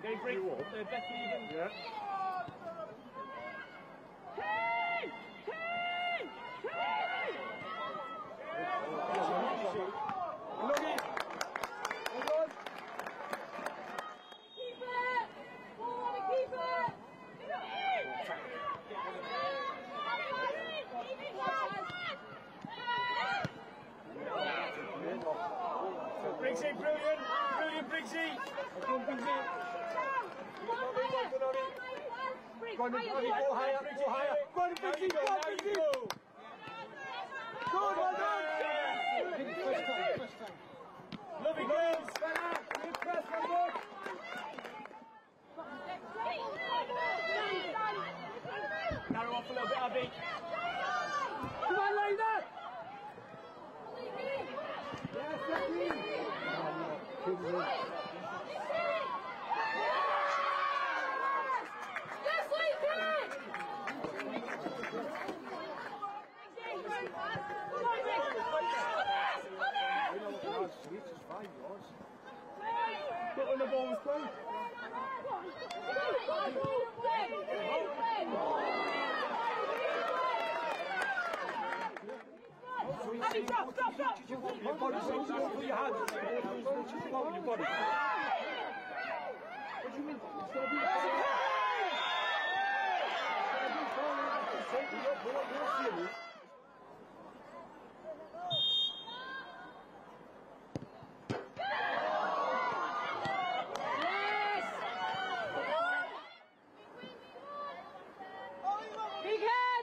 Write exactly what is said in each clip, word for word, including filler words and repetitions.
Okay, break. Uh, Becky even. Yeah. Kane! Kane! Kane! Look it! Hold on! Keep it! Forward and keep it! Briggsy, brilliant! Brilliant, Briggsy! Come on, Briggsy! Go on, Briggsy, go higher, go higher! Go on, Briggsy, go on, Briggsy! Go on, well done! Lovely goals! Good press, well done! Narrow off a little bit, Abby. Come on, Lena! Yes, Becky! Yes, Salicki! It's fine, yours. But when the ball was played. Abby, stop, stop, stop! Your body, so you put your hands. Your body. What do you mean? It's got to be. Big head!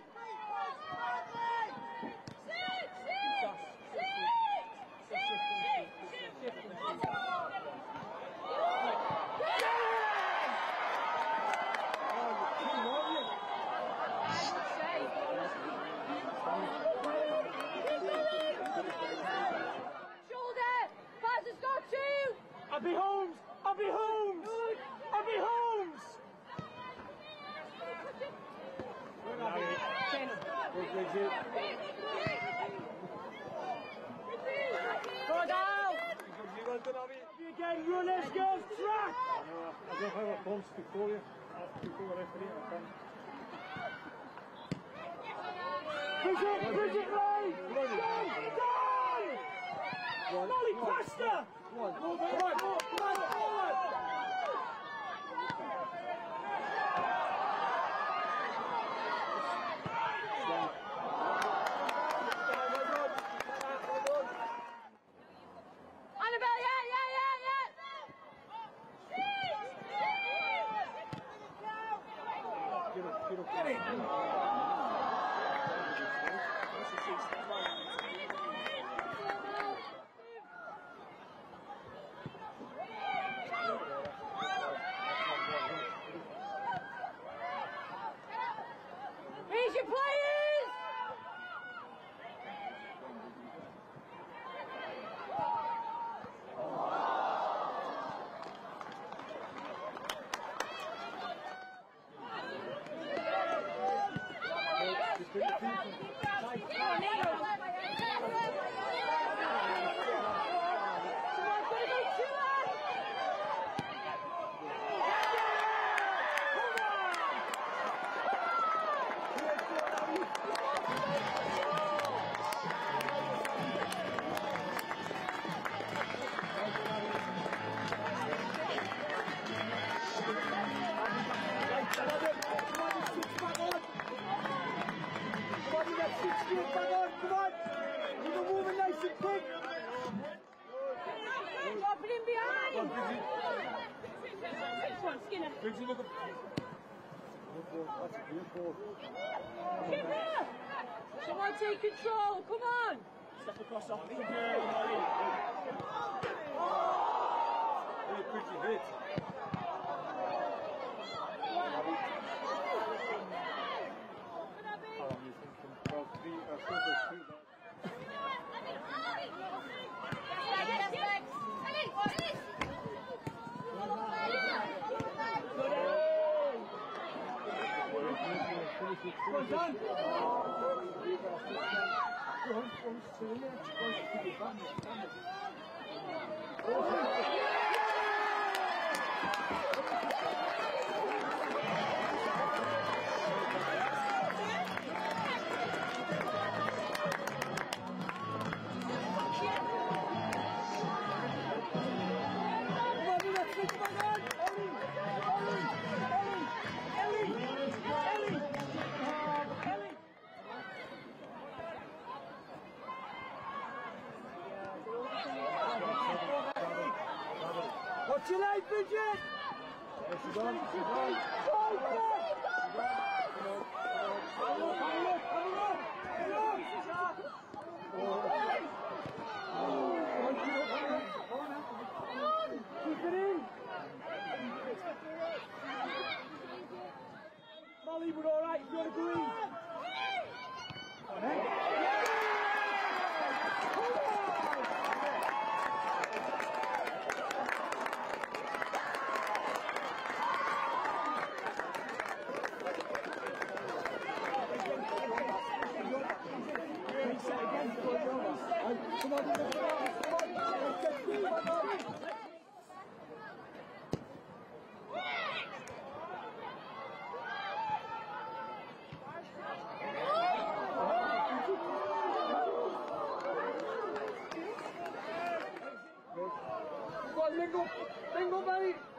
Shoulder! Pass has got two! Abby Holmes! Abby Holmes! Abby Holmes! Go down! Well done, Abby. Again, runners, girls, track! I don't know how I Holmes before you. Before the referee, I can't. Bridget, Bridget Ray! Done! Done! Molly, pasta! Come on, come on, come on, forward! Annabelle, yeah, yeah, yeah, yeah! Get up, get up. Get it! Here's your players! Dropping in behind! Come on, Skinner! Briggsy, look up. That's a good ball. Skipper! Someone take control, come on! Step across off the girl, Hey, Briggsy, hit. How long you think from twelve, three, uh, four, three, Well done! Oh, Watch your leg, Bridget! There she goes. She's going. Go, go! Have a look, have a look, have a look! Have a look! Keep it in! Molly, we're alright if you want to go in. On, eh? Come on, come on, come on. Go on, Lingo, Lingo, mate.